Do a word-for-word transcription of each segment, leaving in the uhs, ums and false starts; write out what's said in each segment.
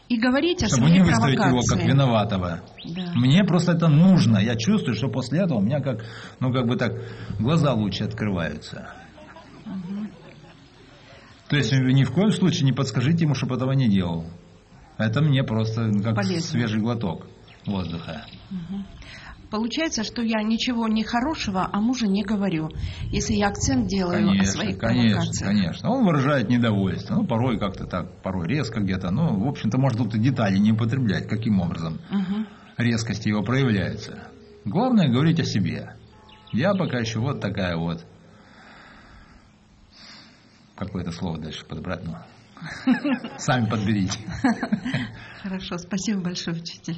И говорить о чтобы своей не выставить провокации. его как виноватого. Да. Мне просто это нужно. Я чувствую, что после этого у меня как, ну как бы так, глаза лучше открываются. Угу. То есть ни в коем случае не подскажите ему, чтобы этого не делал. Это мне просто как полезно. Свежий глоток воздуха. Угу. Получается, что я ничего не хорошего о муже не говорю, если я акцент делаю конечно, о своих конечно, провокациях. Конечно, он выражает недовольство, ну, порой как-то так, порой резко где-то, ну, в общем-то, может тут и детали не употреблять, каким образом угу. резкость его проявляется. Главное говорить о себе. Я пока еще вот такая вот. Какое-то слово дальше подобрать, ну, сами подберите. Хорошо, спасибо большое, учитель.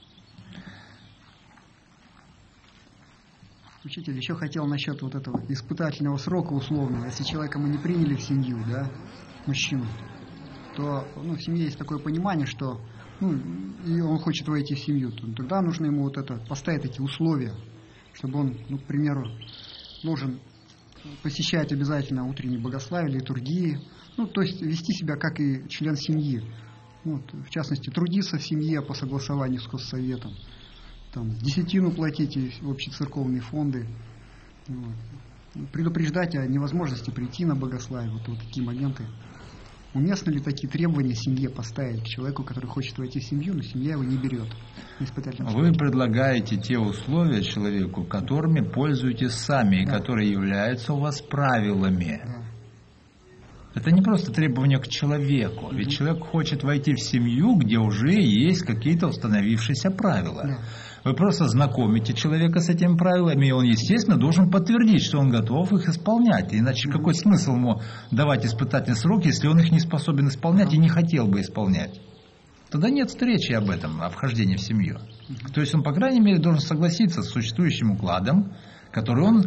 Учитель, еще хотел насчет вот этого испытательного срока условного. Если человека мы не приняли в семью, да, мужчину, то ну, в семье есть такое понимание, что ну, и он хочет войти в семью, то тогда нужно ему вот это поставить эти условия, чтобы он, ну, к примеру, должен посещать обязательно утренние богословия, литургии, ну, то есть вести себя как и член семьи. Вот, в частности, трудиться в семье по согласованию с Госсоветом. Там, десятину платить в общецерковные фонды, вот. Предупреждать о невозможности прийти на богословие, вот, вот такие моменты. Уместно ли такие требования семье поставить к человеку, который хочет войти в семью, но семья его не берет? Вы предлагаете те условия человеку, которыми пользуетесь сами, да. и которые являются у вас правилами. Да. Это не просто требования к человеку, ведь mm-hmm. человек хочет войти в семью, где уже есть какие-то установившиеся правила. Yeah. Вы просто знакомите человека с этими правилами, и он, естественно, должен подтвердить, что он готов их исполнять. Иначе mm-hmm. какой смысл ему давать испытательный срок, если он их не способен исполнять mm-hmm. и не хотел бы исполнять? Тогда нет встречи об этом, о вхождении в семью. Mm-hmm. То есть он, по крайней мере, должен согласиться с существующим укладом, который он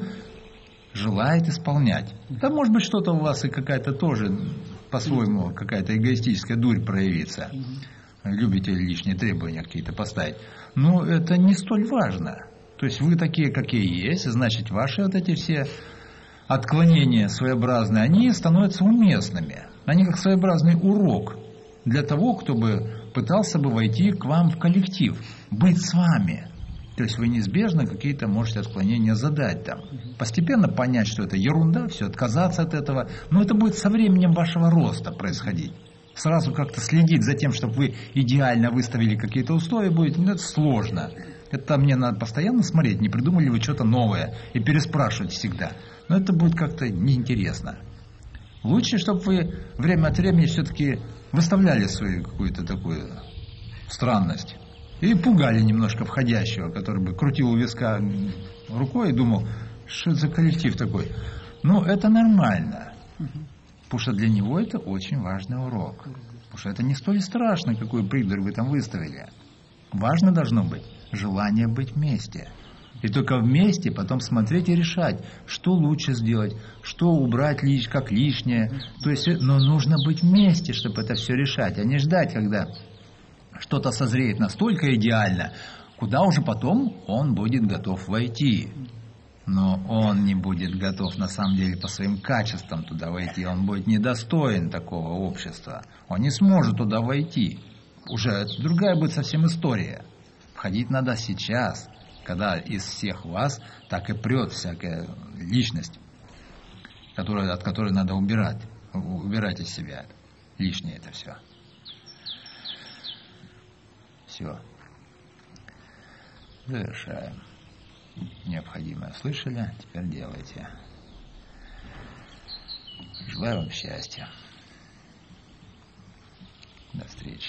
желает исполнять. Да, может быть, что-то у вас и какая-то тоже, по-своему, какая-то эгоистическая дурь проявится. Любите лишние требования какие-то поставить. Но это не столь важно. То есть вы такие, какие есть, значит, ваши вот эти все отклонения своеобразные, они становятся уместными. Они как своеобразный урок для того, кто бы пытался бы войти к вам в коллектив, быть с вами. То есть вы неизбежно какие-то можете отклонения задать там. Постепенно понять, что это ерунда, все, отказаться от этого. Но это будет со временем вашего роста происходить. Сразу как-то следить за тем, чтобы вы идеально выставили какие-то условия, будет, ну, это сложно. Это мне надо постоянно смотреть, не придумали вы что-то новое и переспрашивать всегда. Но это будет как-то неинтересно. Лучше, чтобы вы время от времени все-таки выставляли свою какую-то такую странность. И пугали немножко входящего, который бы крутил у виска рукой и думал, что это за коллектив такой. Ну, это нормально. Потому что для него это очень важный урок. Потому что это не столь страшно, какую придурь вы там выставили. Важно должно быть желание быть вместе. И только вместе потом смотреть и решать, что лучше сделать, что убрать лишь, как лишнее. То есть, но нужно быть вместе, чтобы это все решать, а не ждать, когда что-то созреет настолько идеально, куда уже потом он будет готов войти. Но он не будет готов на самом деле по своим качествам туда войти. Он будет недостоин такого общества. Он не сможет туда войти. Уже другая будет совсем история. Входить надо сейчас, когда из всех вас так и прет всякая личность, которая, от которой надо убирать. Убирать из себя лишнее это все. Все. Завершаем. Необходимое слышали, теперь делайте. Желаю вам счастья. До встречи.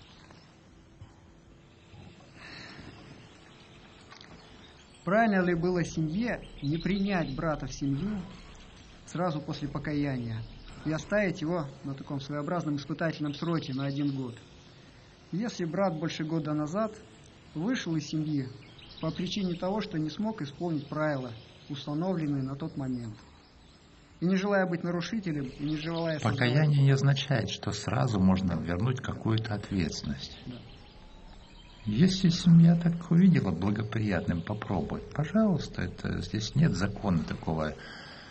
Правильно ли было семье не принять брата в семью сразу после покаяния и оставить его на таком своеобразном испытательном сроке на один год? Если брат больше года назад вышел из семьи по причине того, что не смог исполнить правила, установленные на тот момент, и не желая быть нарушителем, и не желая... Покаяние не означает, что сразу можно вернуть какую-то ответственность. Да. Если семья так увидела благоприятным попробовать, пожалуйста, это, здесь нет закона такого,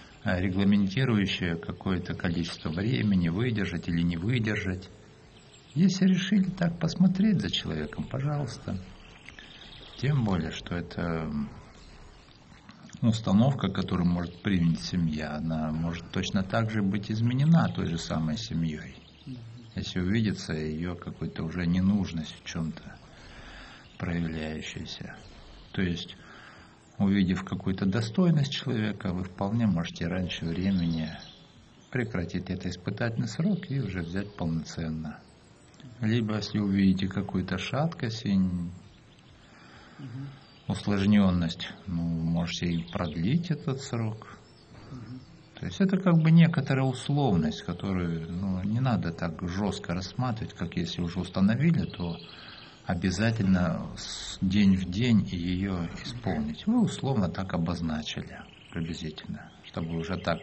регламентирующего какое-то количество времени, выдержать или не выдержать. Если решили так посмотреть за человеком, пожалуйста. Тем более, что это установка, которую может принять семья, она может точно так же быть изменена той же самой семьей. Если увидится ее какой-то уже ненужность в чем-то проявляющаяся. То есть, увидев какую-то достойность человека, вы вполне можете раньше времени прекратить этот испытательный срок и уже взять полноценно. Либо, если увидите какую-то шаткость и усложненность, ну, можете и продлить этот срок. То есть это как бы некоторая условность, которую, ну, не надо так жестко рассматривать, как если уже установили, то обязательно день в день ее исполнить. Вы условно так обозначили приблизительно, чтобы уже так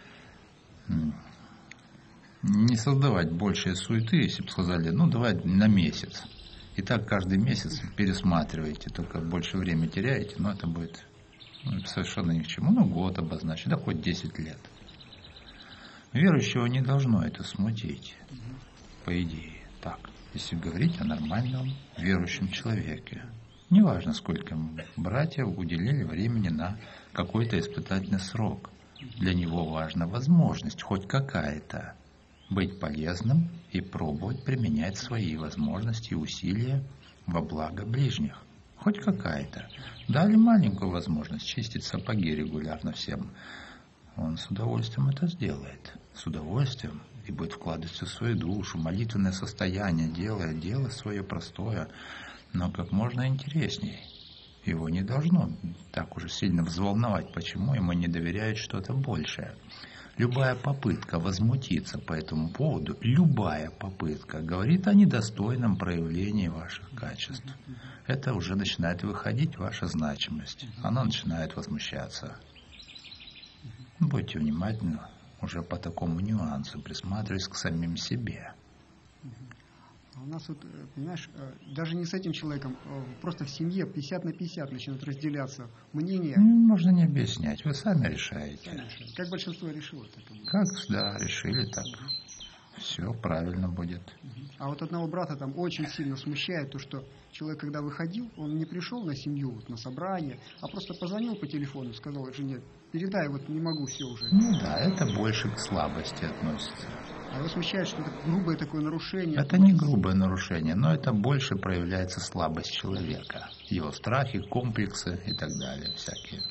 не создавать больше суеты, если бы сказали, ну давай на месяц. И так каждый месяц пересматриваете, только больше времени теряете, но это будет, ну, совершенно ни к чему. Ну, год обозначить, да хоть десять лет. Верующего не должно это смутить, по идее. Так, если говорить о нормальном верующем человеке. Неважно, сколько братья уделили времени на какой-то испытательный срок. Для него важна возможность, хоть какая-то, быть полезным и пробовать применять свои возможности и усилия во благо ближних. Хоть какая-то. Дали маленькую возможность чистить сапоги регулярно всем. Он с удовольствием это сделает. С удовольствием. И будет вкладывать всю свою душу, молитвенное состояние, делая дело свое простое, но как можно интереснее. Его не должно так уже сильно взволновать, почему ему не доверяют что-то большее. Любая попытка возмутиться по этому поводу, любая попытка говорит о недостойном проявлении ваших качеств. Это уже начинает выходить ваша значимость. Она начинает возмущаться. Будьте внимательны уже по такому нюансу, присматриваясь к самим себе. У нас вот, понимаешь, даже не с этим человеком, просто в семье пятьдесят на пятьдесят начинают разделяться мнения. Можно не объяснять, вы сами решаете. Сами решаете. Как большинство решило? Так и будет. Как, да, решили так. Все правильно будет. А вот одного брата там очень сильно смущает то, что человек, когда выходил, он не пришел на семью, вот, на собрание, а просто позвонил по телефону, сказал жене, передай, вот не могу, все уже. Ну да, это больше к слабости относится. А его смущает, что это грубое такое нарушение. Это не грубое нарушение, но это больше проявляется слабость человека. Его страхи, комплексы и так далее, всякие.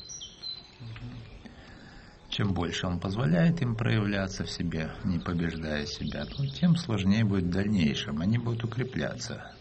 Чем больше он позволяет им проявляться в себе, не побеждая себя, то тем сложнее будет в дальнейшем. Они будут укрепляться.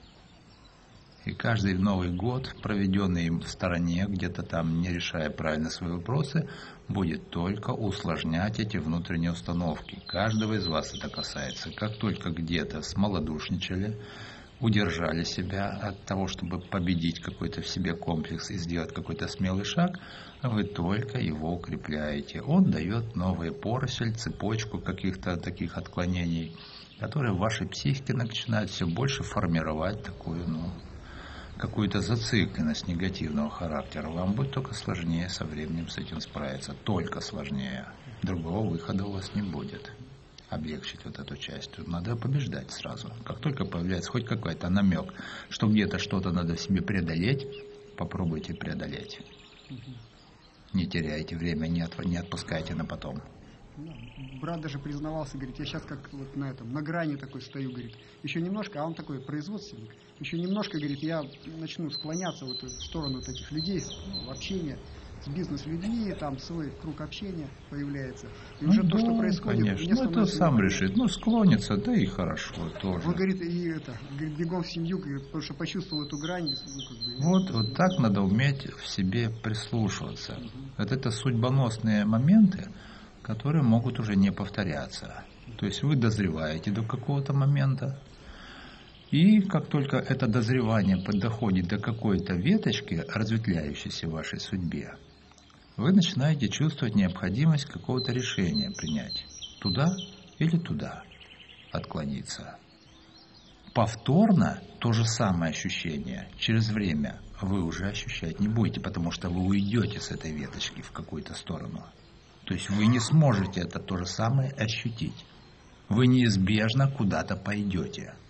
И каждый Новый год, проведенный им в стороне, где-то там, не решая правильно свои вопросы, будет только усложнять эти внутренние установки. Каждого из вас это касается. Как только где-то смолодушничали, удержали себя от того, чтобы победить какой-то в себе комплекс и сделать какой-то смелый шаг, вы только его укрепляете. Он дает новые поросль, цепочку каких-то таких отклонений, которые в вашей психике начинают все больше формировать такую, ну, какую-то зацикленность негативного характера. Вам будет только сложнее со временем с этим справиться. Только сложнее. Другого выхода у вас не будет. Облегчить вот эту часть. Надо побеждать сразу. Как только появляется хоть какой-то намек, что где-то что-то надо в себе преодолеть, попробуйте преодолеть. Не теряйте время, не, от, не отпускайте на потом. Брат даже признавался, говорит, я сейчас как вот на этом, на грани такой стою, говорит, еще немножко, а он такой производственник, еще немножко, говорит, я начну склоняться вот в сторону таких людей, ну, общения с бизнес-людьми, там свой круг общения появляется. И ну, уже да, то, что происходит... конечно, ну это сам решит. Ну, склонится, да и хорошо тоже. Он говорит, и это, говорит, бегом в семью, говорит, потому что почувствовал эту грань. Ну, как бы, вот, вот так надо уметь в себе прислушиваться. Угу. Вот это судьбоносные моменты, которые могут уже не повторяться. То есть вы дозреваете до какого-то момента, и как только это дозревание доходит до какой-то веточки, разветвляющейся в вашей судьбе, вы начинаете чувствовать необходимость какого-то решения принять. Туда или туда отклониться. Повторно то же самое ощущение через время вы уже ощущать не будете, потому что вы уйдете с этой веточки в какую-то сторону. То есть вы не сможете это то же самое ощутить. Вы неизбежно куда-то пойдете.